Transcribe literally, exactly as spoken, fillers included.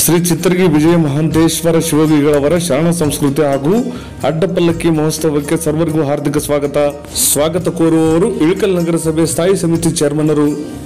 ಶ್ರೀ ಚಿತ್ರಗಿ ವಿಜಯ ಮಹಾಂತೇಶ್ವರ ಶಿವಗಿಗಳವರ ಶರಣ ಸಂಸ್ಕೃತಿ ಹಾಗೂ ಅಡ್ಡಪಲ್ಲಕ್ಕಿ ಮಹೋತ್ಸವಕ್ಕೆ ಸರ್ವರಿಗೂ ಹಾರ್ದಿಕ ಸ್ವಾಗತ ಸ್ವಾಗತ ಕೋರುವವರು ಇಳಕಲ್ ನಗರಸಭೆ ಸ್ಥಾಯಿ ಸಮಿತಿ ಚೇರ್ಮನ್ನರು